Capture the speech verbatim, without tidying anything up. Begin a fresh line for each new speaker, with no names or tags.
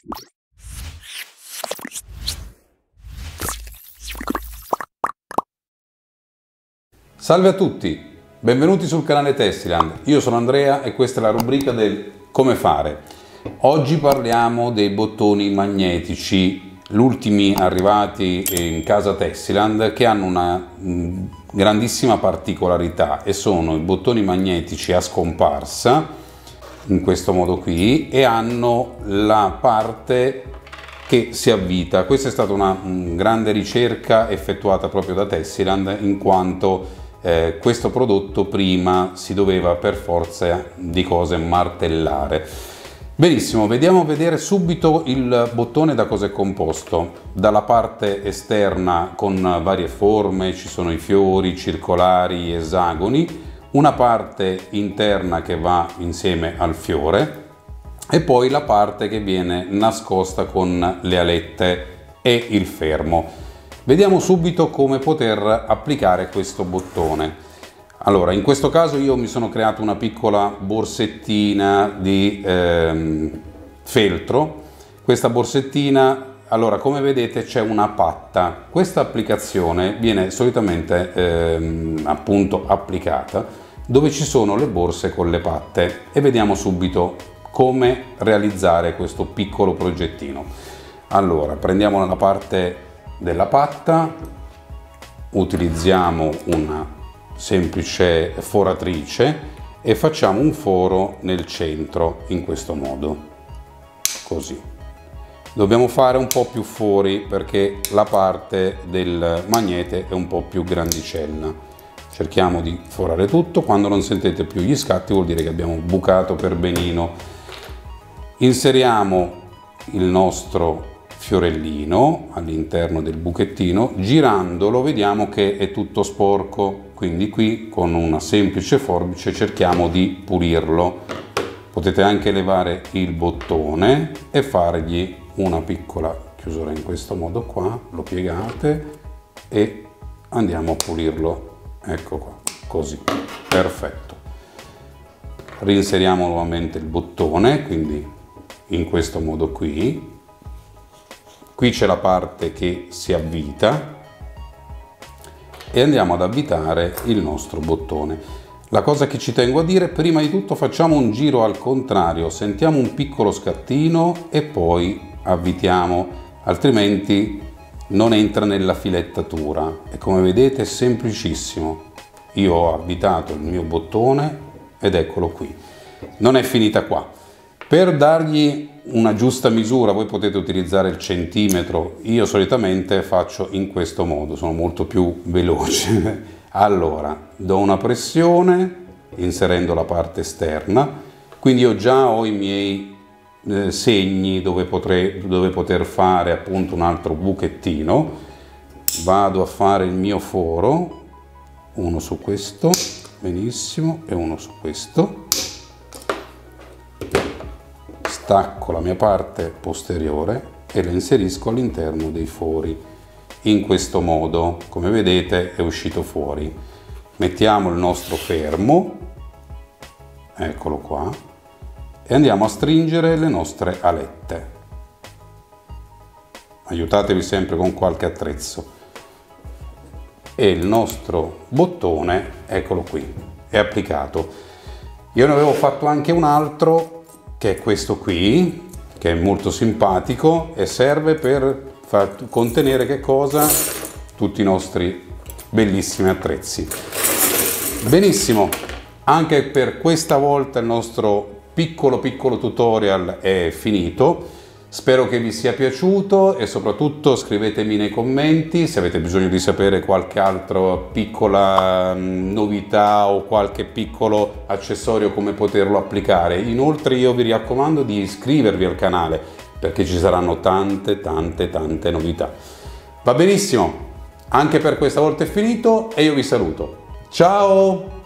Salve a tutti, benvenuti sul canale Tessiland. Io sono Andrea e questa è la rubrica del come fare. Oggi parliamo dei bottoni magnetici, gli ultimi arrivati in casa Tessiland, che hanno una mh, grandissima particolarità e sono i bottoni magnetici a scomparsa, in questo modo qui, e hanno la parte che si avvita. Questa è stata una mh, grande ricerca effettuata proprio da Tessiland, in quanto Eh, questo prodotto prima si doveva per forza di cose martellare. Benissimo, vediamo vedere subito il bottone da cosa è composto. Dalla parte esterna con varie forme, ci sono i fiori, circolari, esagoni, una parte interna che va insieme al fiore e poi la parte che viene nascosta con le alette e il fermo. Vediamo subito come poter applicare questo bottone. Allora, in questo caso io mi sono creato una piccola borsettina di ehm, feltro. Questa borsettina, allora, come vedete c'è una patta. Questa applicazione viene solitamente ehm, appunto applicata dove ci sono le borse con le patte e vediamo subito come realizzare questo piccolo progettino. Allora, prendiamo la parte della patta, utilizziamo una semplice foratrice e facciamo un foro nel centro in questo modo, così. Dobbiamo fare un po' più fuori perché la parte del magnete è un po' più grandicella. Cerchiamo di forare tutto. Quando non sentite più gli scatti vuol dire che abbiamo bucato per benino. Inseriamo il nostro fiorellino all'interno del buchettino, girandolo vediamo che è tutto sporco, quindi qui con una semplice forbice cerchiamo di pulirlo. Potete anche levare il bottone e fargli una piccola chiusura in questo modo qua, lo piegate e andiamo a pulirlo, ecco qua, così, perfetto. Reinseriamo nuovamente il bottone, quindi in questo modo qui. Qui c'è la parte che si avvita e andiamo ad avvitare il nostro bottone. La cosa che ci tengo a dire, prima di tutto facciamo un giro al contrario, sentiamo un piccolo scattino e poi avvitiamo, altrimenti non entra nella filettatura. E come vedete è semplicissimo. Io ho avvitato il mio bottone ed eccolo qui. Non è finita qua. Per dargli una giusta misura voi potete utilizzare il centimetro, io solitamente faccio in questo modo, sono molto più veloce. Allora, do una pressione inserendo la parte esterna, quindi io già ho i miei eh, segni dove, potrei, dove poter fare appunto un altro buchettino. Vado a fare il mio foro, uno su questo, benissimo, e uno su questo. Stacco la mia parte posteriore e la inserisco all'interno dei fori. In questo modo, come vedete, è uscito fuori. Mettiamo il nostro fermo, eccolo qua, e andiamo a stringere le nostre alette. Aiutatevi sempre con qualche attrezzo. E il nostro bottone, eccolo qui, è applicato. Io ne avevo fatto anche un altro, che è questo qui, che è molto simpatico e serve per far contenere che cosa? Tutti i nostri bellissimi attrezzi. Benissimo, anche per questa volta il nostro piccolo piccolo tutorial è finito. Spero che vi sia piaciuto e soprattutto scrivetemi nei commenti se avete bisogno di sapere qualche altra piccola novità o qualche piccolo accessorio come poterlo applicare. Inoltre io vi raccomando di iscrivervi al canale perché ci saranno tante tante tante novità. Va benissimo, anche per questa volta è finito e io vi saluto. Ciao!